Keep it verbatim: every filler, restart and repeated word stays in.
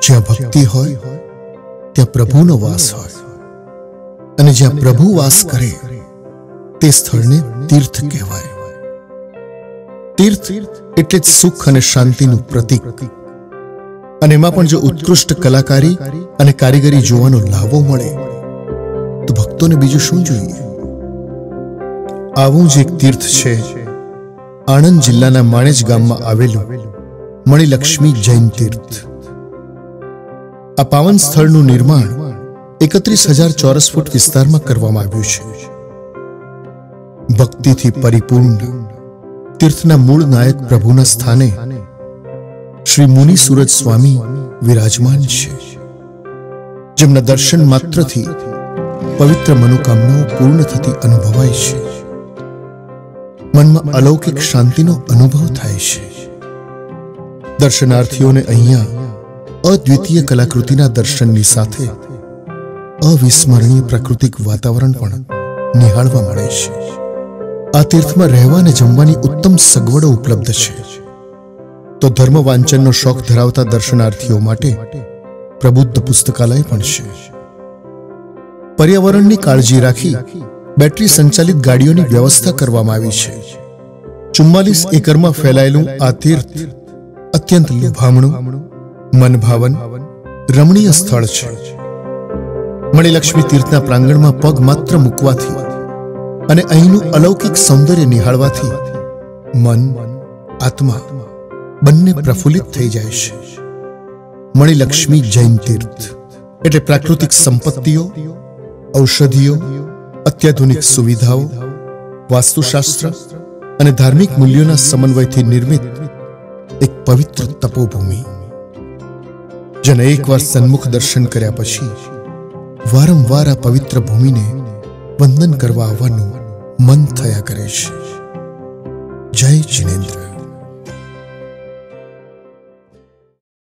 જ્યાં ભક્તિ હોય ત્યાં પ્રભુનો વાસ હોય, અને જ્યાં પ્રભુ વાસ કરે તે સ્થળને તીર્થ કહેવાય. તીર્થ એટલે જ સુખ અને શાંતિનું પ્રતીક, અને એમાં પણ જો ઉત્કૃષ્ટ કલાકારી અને કારીગરી જોવાનો લાવો મળે તો ભક્તોને બીજું શું જોઈએ. આવું જ એક તીર્થ છે આણંદ જિલ્લાના માણેજ ગામમાં આવેલું મણિલક્ષ્મી જૈન તીર્થ. આ પાવન સ્થળનું નિર્માણ એકત્રીસ હજાર ચોરસ ફૂટ વિસ્તારમાં કરવામાં આવ્યું છે. ભક્તિથી પરિપૂર્ણ તીર્થના મૂળ નાયક પ્રભુના સ્થાને શ્રી મુનિ સૂરજ સ્વામી વિરાજમાન છે, જેમના દર્શન માત્રથી પવિત્ર મનોકામનાઓ પૂર્ણ થતી અનુભવાય છે. મનમાં અલૌકિક શાંતિનો અનુભવ થાય છે. દર્શનાર્થીઓને અહીંયા અદ્વિતીય કલાકૃતિના દર્શનની સાથે અવિસ્મરણીય પ્રાકૃતિક વાતાવરણ પણ નિહાળવા મળે છે. આ તીર્થમાં રહેવા અને જમવાની ઉત્તમ સગવડો ઉપલબ્ધ છે. તો ધર્મ વાંચનનો શોખ ધરાવતા દર્શનાર્થીઓ માટે પ્રબુદ્ધ પુસ્તકાલય પણ છે. પર્યાવરણની કાળજી રાખી બેટરી સંચાલિત ગાડીઓની વ્યવસ્થા કરવામાં આવી છે. ચુમ્માલીસ એકરમાં ફેલાયેલું આ તીર્થ અત્યંત લુભામણું, મનભાવન, રમણીય સ્થળ છે. મણિલક્ષ્મી તીર્થના પ્રાંગણમાં પગ માત્ર મૂકવાથી અને અહીંનું અલૌકિક સૌંદર્ય નિહાળવાથી મન, આત્મા બંને પ્રફુલ્લિત થઈ જાય છે. મણિલક્ષ્મી જૈન તીર્થ એટલે પ્રાકૃતિક સંપત્તિઓ, ઔષધિઓ, અત્યાધુનિક સુવિધાઓ, વાસ્તુશાસ્ત્ર અને ધાર્મિક મૂલ્યોના સમન્વયથી નિર્મિત એક પવિત્ર તપોભૂમિ, જેને એકવાર સન્મુખ દર્શન કર્યા પછી વારંવાર આ પવિત્ર ભૂમિને વંદન કરવા આવવાનું મન થયા કરે છે. જય જિનેન્દ્ર.